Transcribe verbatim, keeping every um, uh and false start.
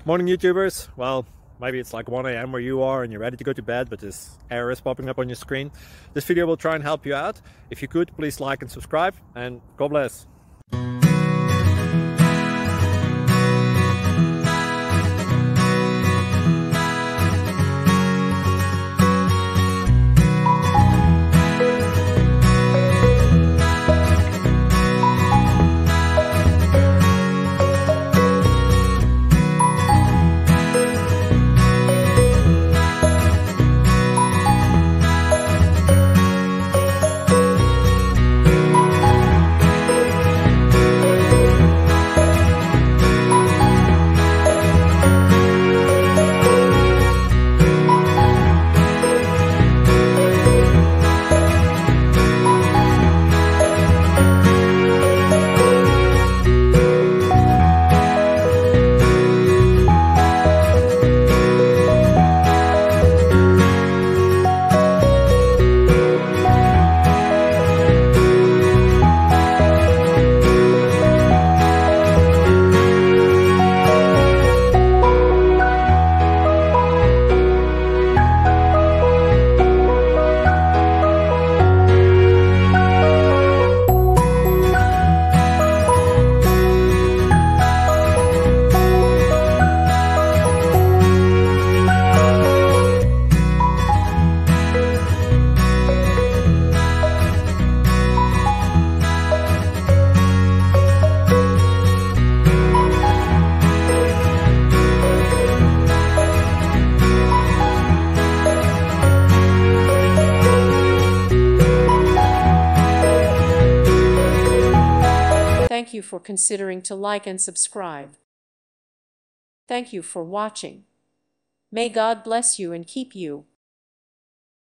Morning YouTubers. Well, maybe it's like one A M where you are and you're ready to go to bed, but this error is popping up on your screen. This video will try and help you out. If you could, please like and subscribe, and God bless. Thank you for considering to like and subscribe. Thank you for watching. May God bless you and keep you.